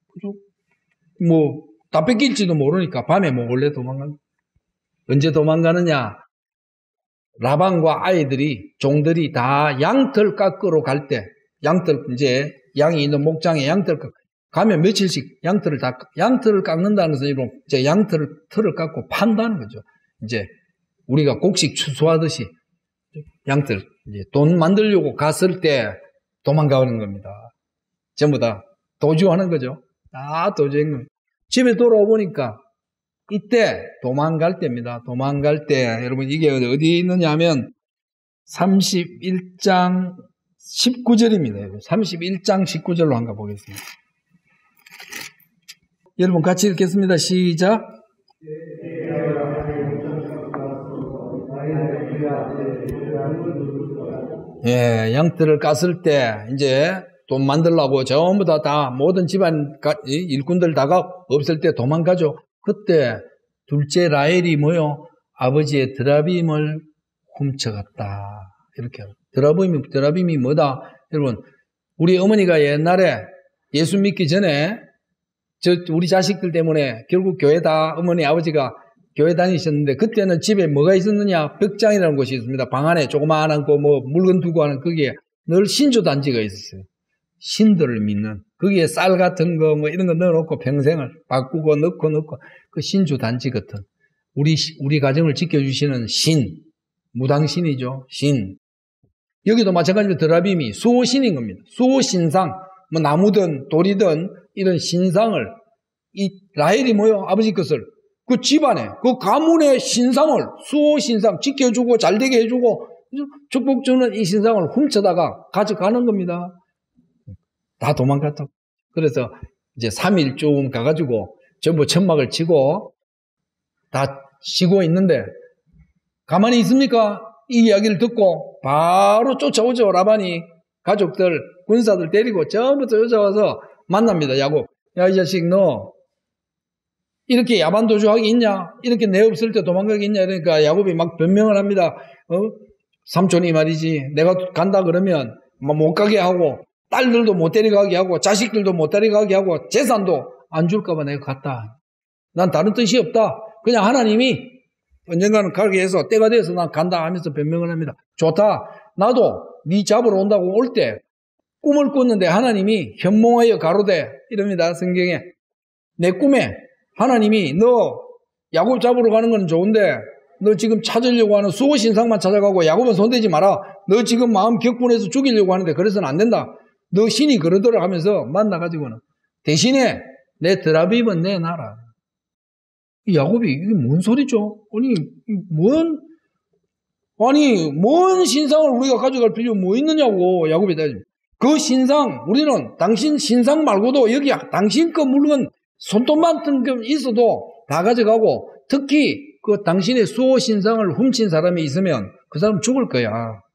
뭐 다 뺏길지도 모르니까 밤에 뭐 몰래 도망간다. 언제 도망가느냐? 라반과 아이들이 종들이 다 양털 깎으러 갈 때 양털 이제 양이 있는 목장에 양털 가면 며칠씩 양털을 깎는다는 것은 이제 털을 깎고 판다는 거죠. 이제 우리가 곡식 추수하듯이 양털 이제 돈 만들려고 갔을 때 도망가는 겁니다. 전부 다 도주하는 거죠. 다 도주한 겁니다. 집에 돌아와 보니까 이때 도망갈 때입니다. 도망갈 때 여러분 이게 어디 있느냐 하면 31장 19절입니다. 31장 19절로 한번 보겠습니다. 여러분 같이 읽겠습니다. 시작. 예, 양털을 깠을 때 이제 돈 만들려고 전부 다 모든 집안 일꾼들 다가 없을 때 도망가죠. 그때 둘째 라헬이 뭐요? 아버지의 드라빔을 훔쳐갔다. 이렇게. 드라빔이 뭐다? 여러분, 우리 어머니가 옛날에 예수 믿기 전에 우리 자식들 때문에 결국 어머니 아버지가 교회 다니셨는데 그때는 집에 뭐가 있었느냐? 벽장이라는 곳이 있습니다. 방 안에 조그마한 거 물건 두고 하는 거기에 늘 신조 단지가 있었어요. 신들을 믿는 거기에 쌀 같은 거 이런 거 넣어놓고 평생을 바꾸고 넣고 그 신주 단지 같은 우리 가정을 지켜주시는 신 무당신이죠. 신 여기도 마찬가지로 드라빔이 수호신인 겁니다. 수호신상 뭐 나무든 돌이든 이런 신상을 이 라헬이 뭐요? 아버지 것을 그 집안에 그 가문의 신상을 수호신상 지켜주고 잘되게 해주고 축복 주는 이 신상을 훔쳐다가 가져가는 겁니다. 다 도망갔다. 그래서 이제 3일쯤 가가지고 전부 천막을 치고 다 쉬고 있는데 가만히 있습니까? 이 이야기를 듣고 바로 쫓아오죠. 라반이 가족들 군사들 데리고 전부 쫓아와서 만납니다. 야곱. 야 이 자식 너 이렇게 야반도주하기 있냐? 이렇게 내 없을 때 도망가기 있냐? 이러니까 야곱이 막 변명을 합니다. 삼촌이 말이지 내가 간다 그러면 못 가게 하고 딸들도 못 데려가게 하고 자식들도 못 데려가게 하고 재산도 안 줄까봐 내가 갔다. 난 다른 뜻이 없다. 그냥 하나님이 언젠가는 가게 해서 때가 돼서 난 간다 하면서 변명을 합니다. 좋다. 나도 네 잡으러 온다고 올 때 꿈을 꿨는데 하나님이 현몽하여 가로되 이럽니다. 성경에 내 꿈에 하나님이 너 야곱 잡으러 가는 건 좋은데 너 지금 찾으려고 하는 수호신상만 찾아가고 야곱은 손대지 마라. 너 지금 마음 격분해서 죽이려고 하는데 그래서는 안 된다. 너 신이 그러더라 하면서 만나가지고는 대신에 내 드라빔은 내놔라. 이 야곱이 이게 뭔 소리죠? 뭔 신상을 우리가 가져갈 필요 뭐 있느냐고 야곱이 따집니다. 그 신상 우리는 당신 신상 말고도 여기 당신 거 물건 손톱만큼 있어도 다 가져가고 특히 그 당신의 수호 신상을 훔친 사람이 있으면 그 사람 죽을 거야.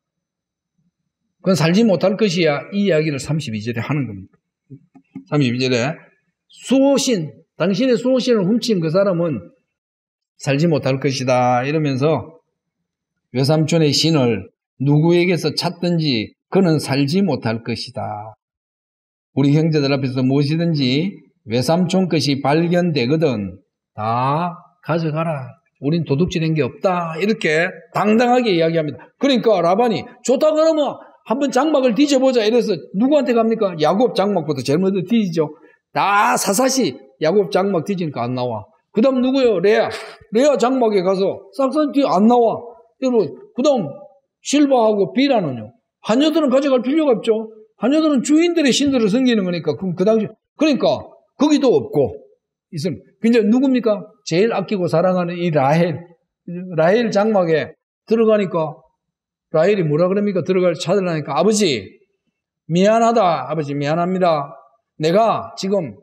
그건 살지 못할 것이야. 이 이야기를 32절에 하는 겁니다. 32절에 수호신, 당신의 수호신을 훔친 그 사람은 살지 못할 것이다. 이러면서 외삼촌의 신을 누구에게서 찾든지 그는 살지 못할 것이다. 우리 형제들 앞에서 무엇이든지 외삼촌 것이 발견되거든 다 가져가라. 우린 도둑질한 게 없다. 이렇게 당당하게 이야기합니다. 그러니까 라반이 좋다 그러면 한번 장막을 뒤져보자 이래서 누구한테 갑니까? 야곱 장막부터 제일 먼저 뒤지죠. 다 사사시 야곱 장막 뒤지니까 안 나와. 그 다음 누구요? 레아 장막에 가서 싹싹 뒤 안 나와. 여러분, 그 다음 실바하고 비라는요. 하녀들은 가져갈 필요가 없죠. 하녀들은 주인들의 신들을 섬기는 거니까 그 당시 그러니까 거기도 없고 있으면 이제 누굽니까? 제일 아끼고 사랑하는 이 라헬 장막에 들어가니까 라헬이 뭐라 그럽니까? 들어갈 찾으려니까 아버지 미안하다. 아버지 미안합니다. 내가 지금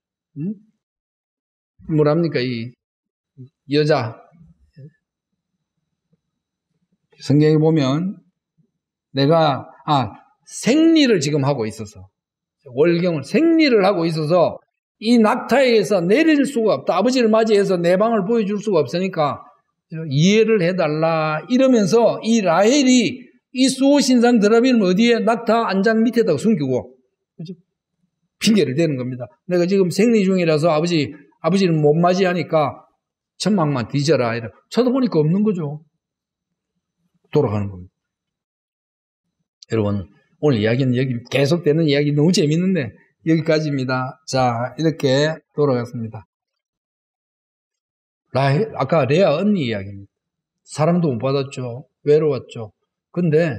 뭐랍니까? 이 여자 성경에 보면 내가 생리를 지금 하고 있어서 월경을 생리를 하고 있어서 이 낙타에서 내릴 수가 없다. 아버지를 맞이해서 내 방을 보여줄 수가 없으니까 이해를 해달라. 이러면서 이 라헬이 이 수호신상 드라비는 어디에 낙타 안장 밑에다가 숨기고 그죠? 핑계를 대는 겁니다. 내가 지금 생리 중이라서 아버지를 못 맞이하니까 천막만 뒤져라. 이래. 쳐다보니까 없는 거죠. 돌아가는 겁니다. 여러분 오늘 이야기는 여기 계속되는 이야기 너무 재밌는데 여기까지입니다. 자 이렇게 돌아갔습니다. 아까 레아 언니 이야기입니다. 사랑도 못 받았죠. 외로웠죠. 근데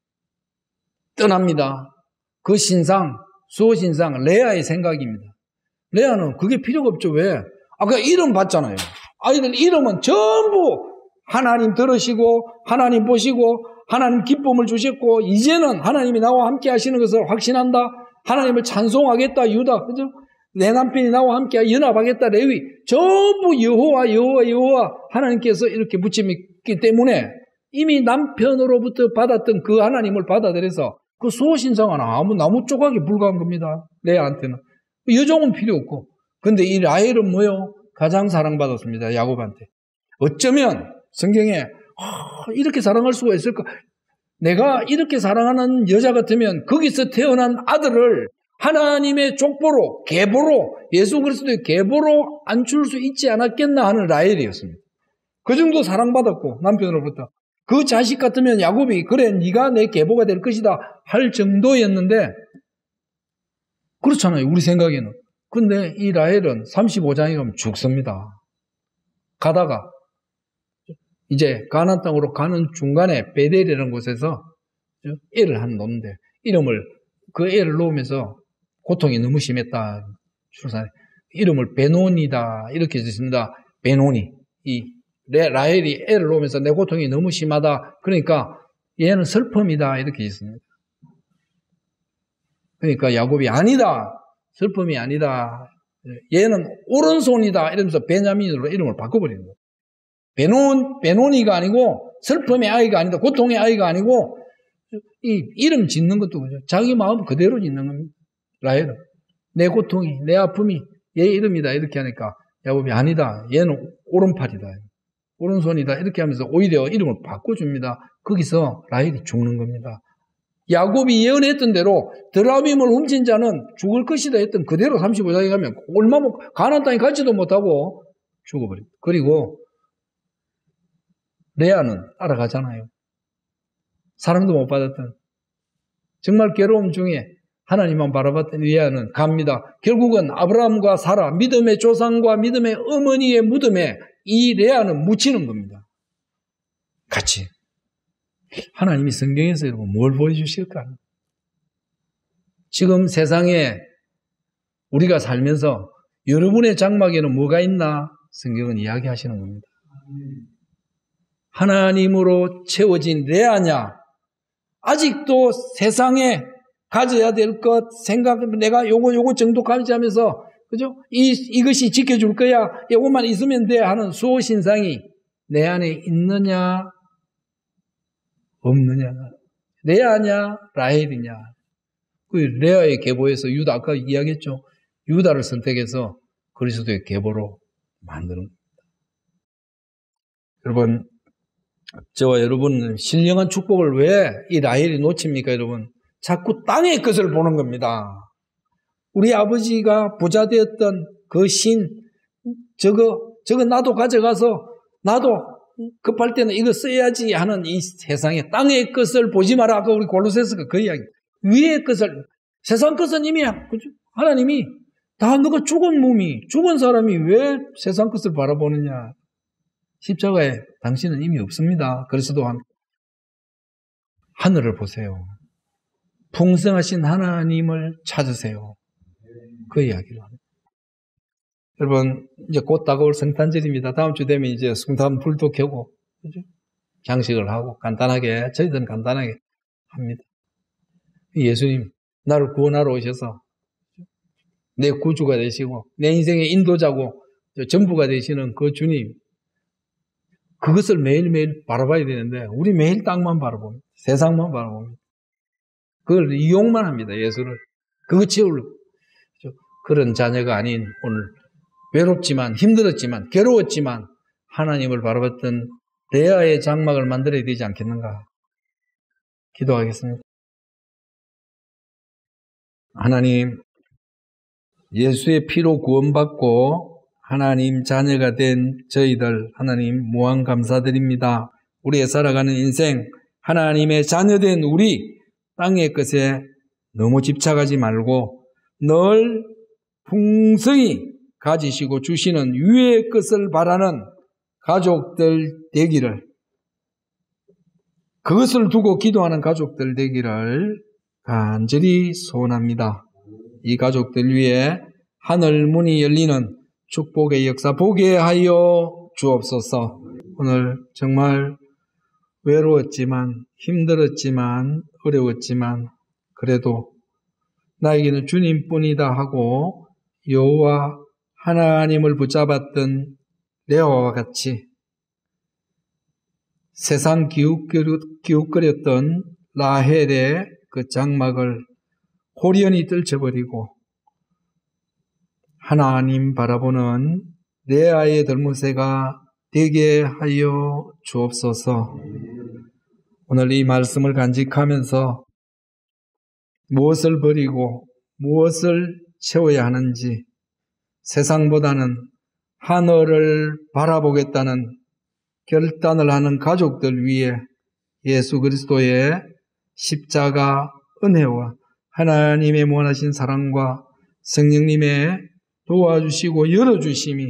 떠납니다. 그 신상 수호신상 레아의 생각입니다. 레아는 그게 필요가 없죠. 왜? 아까 이름 봤잖아요. 아이들 이름은 전부 하나님 들으시고 하나님 보시고 하나님 기쁨을 주셨고 이제는 하나님이 나와 함께 하시는 것을 확신한다. 하나님을 찬송하겠다. 유다. 그죠? 내 남편이 나와 함께 연합하겠다. 레위. 전부 여호와 하나님께서 이렇게 붙임있기 때문에 이미 남편으로부터 받았던 그 하나님을 받아들여서 그 수호신상은 아무 나무 조각에 불과한 겁니다. 레아한테는. 여종은 필요 없고. 근데 이 라헬은 뭐요? 가장 사랑받았습니다. 야곱한테. 어쩌면 성경에 이렇게 사랑할 수가 있을까? 내가 이렇게 사랑하는 여자 같으면 거기서 태어난 아들을 하나님의 족보로, 계보로, 예수 그리스도의 계보로 앉힐 수 있지 않았겠나 하는 라헬이었습니다. 그 정도 사랑받았고 남편으로부터. 그 자식 같으면 야곱이 그래 네가 내 계보가 될 것이다 할 정도였는데 그렇잖아요. 우리 생각에는. 근데 이 라헬은 35장에 가면 죽습니다. 가다가 이제 가나안 땅으로 가는 중간에 베델이라는 곳에서 애를 한 놓는데 그 애를 놓으면서 고통이 너무 심했다. 출산에. 이름을 베논이다. 이렇게 짓습니다. 베논이. 라헬이 애를 놓으면서 내 고통이 너무 심하다. 그러니까 얘는 슬픔이다. 이렇게 짓습니다. 그러니까 야곱이 아니다. 슬픔이 아니다. 얘는 오른손이다. 이러면서 베냐민으로 이름을 바꿔버리는 거예요. 베논이가 아니고 슬픔의 아이가 아니다. 고통의 아이가 아니고 이 이름 짓는 것도 그죠. 자기 마음 그대로 짓는 겁니다. 라헬은. 내 고통이, 내 아픔이 얘 이름이다. 이렇게 하니까 야곱이 아니다. 얘는 오른팔이다. 오른손이다. 이렇게 하면서 오히려 이름을 바꿔줍니다. 거기서 라헬이 죽는 겁니다. 야곱이 예언했던 대로 드라빔을 훔친 자는 죽을 것이다 했던 그대로 35장에 가면 얼마나 가나안 땅에 가지도 못하고 죽어버립니다. 그리고 레아는 따라가잖아요. 사랑도 못 받았던 정말 괴로움 중에 하나님만 바라봤던 레아는 갑니다. 결국은 아브라함과 사라 믿음의 조상과 믿음의 어머니의 무덤에 이 레아는 묻히는 겁니다. 같이. 하나님이 성경에서 여러분 뭘 보여주실까? 지금 세상에 우리가 살면서 여러분의 장막에는 뭐가 있나? 성경은 이야기하시는 겁니다. 하나님으로 채워진 레아냐? 아직도 세상에 가져야 될 것 내가 요거 정도 가지하면서 그죠? 이것이 지켜줄 거야. 요것만 있으면 돼 하는 수호신상이 내 안에 있느냐 없느냐. 레아냐 라헬이냐. 그 레아의 계보에서 유다 아까 이야기했죠. 유다를 선택해서 그리스도의 계보로 만드는 여러분, 저와 여러분 신령한 축복을 왜 이 라헬이 놓칩니까, 여러분? 자꾸 땅의 것을 보는 겁니다. 우리 아버지가 부자 되었던 그 신, 저거 나도 가져가서 나도 급할 때는 이거 써야지 하는 이 세상에 땅의 것을 보지 마라. 아까 우리 골로새서가 그 이야기. 위의 것을, 세상 것은 이미 하나님이 다 너가 죽은 몸이, 죽은 사람이 왜 세상 것을 바라보느냐. 십자가에 당신은 이미 없습니다. 그래서도 하늘을 보세요. 풍성하신 하나님을 찾으세요. 그 이야기를 합니다. 여러분, 이제 곧 다가올 성탄절입니다. 다음 주 되면 이제 성탄 불도 켜고, 그죠? 장식을 하고, 간단하게, 저희들은 간단하게 합니다. 예수님, 나를 구원하러 오셔서, 내 구주가 되시고, 내 인생의 인도자고, 전부가 되시는 그 주님, 그것을 매일매일 바라봐야 되는데, 우리 매일 땅만 바라봅니다. 세상만 바라봅니다. 그걸 이용만 합니다, 예수를. 그거 채우려고. 그런 자녀가 아닌 오늘, 외롭지만, 힘들었지만, 괴로웠지만, 하나님을 바라봤던 레아의 장막을 만들어야 되지 않겠는가? 기도하겠습니다. 하나님, 예수의 피로 구원받고 하나님 자녀가 된 저희들, 하나님 무한 감사드립니다. 우리의 살아가는 인생, 하나님의 자녀된 우리, 땅의 것에 너무 집착하지 말고 늘 풍성히 가지시고 주시는 위의 것을 바라는 가족들 되기를, 그것을 두고 기도하는 가족들 되기를 간절히 소원합니다. 이 가족들 위에 하늘 문이 열리는 축복의 역사 보게 하여 주옵소서. 오늘 정말 외로웠지만, 힘들었지만, 어려웠지만 그래도 나에게는 주님뿐이다 하고 여호와 하나님을 붙잡았던 레아와 같이 세상 기웃거렸던 라헬의 그 장막을 호련히 떨쳐버리고 하나님 바라보는 레아의 덜무새가 되게 하여 주옵소서. 오늘 이 말씀을 간직하면서 무엇을 버리고 무엇을 채워야 하는지, 세상보다는 하늘을 바라보겠다는 결단을 하는 가족들 위해 예수 그리스도의 십자가 은혜와 하나님의 무한하신 사랑과 성령님의 도와주시고 열어주심이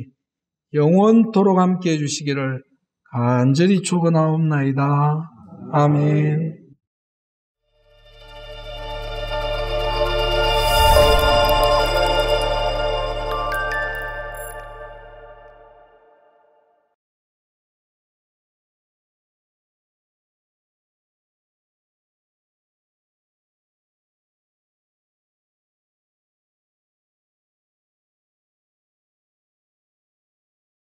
영원토록 함께 해주시기를 간절히 축원하옵나이다. 아멘.